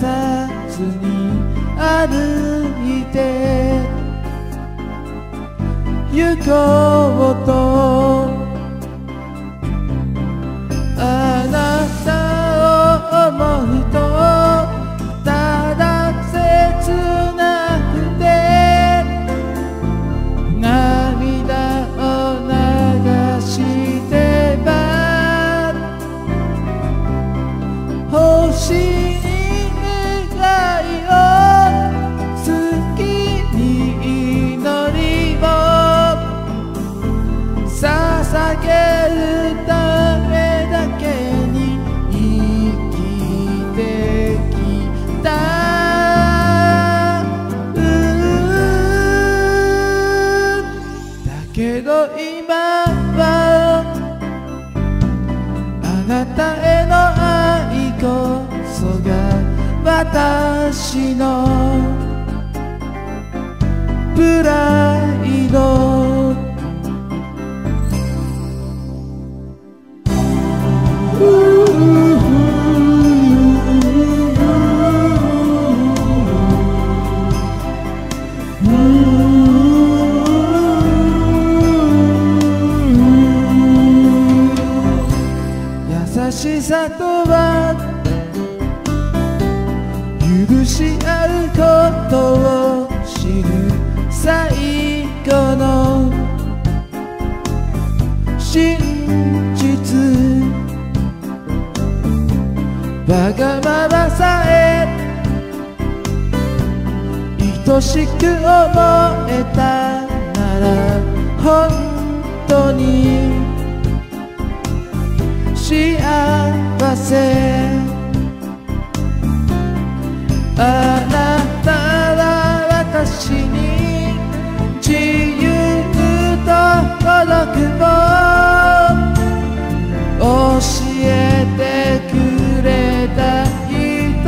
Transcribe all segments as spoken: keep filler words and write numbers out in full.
さずに歩いて行こうとあなたを思うとただ切なくて涙を流してば星に願いを月に祈りを捧げるためだけに生きてきただけど今はあなたへの愛こそが私のプライド優しさとは許し合うことを知る最後の真実わがままさえ愛しく思えたなら本当に幸せあなたは私に自由と孤独を教えてくれた人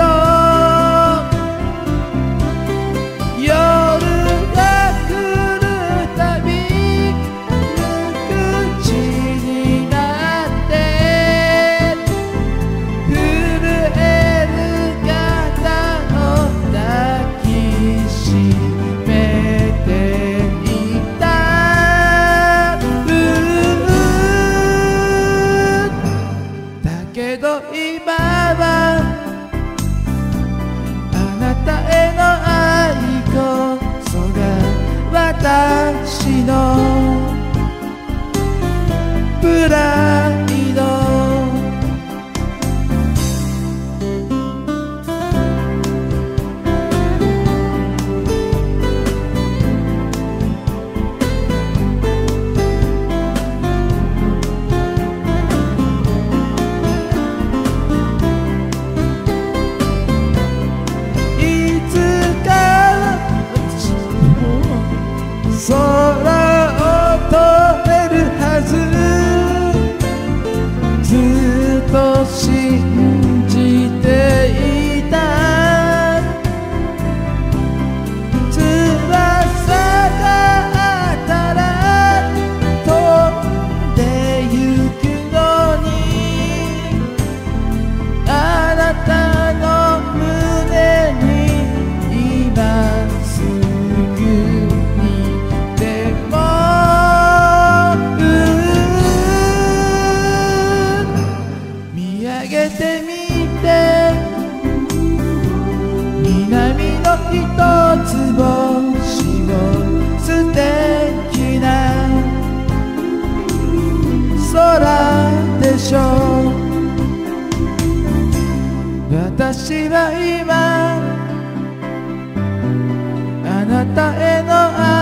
夜が来るたび無口になって震える肩を抱きしめていただけど今はあなたへの愛こそが私のプライド空を飛べるはずずっと信じていた翼があったら飛んでゆくのにあなたの胸に今すぐてみて南の一つ星の素敵な空でしょう私は今あなたへの愛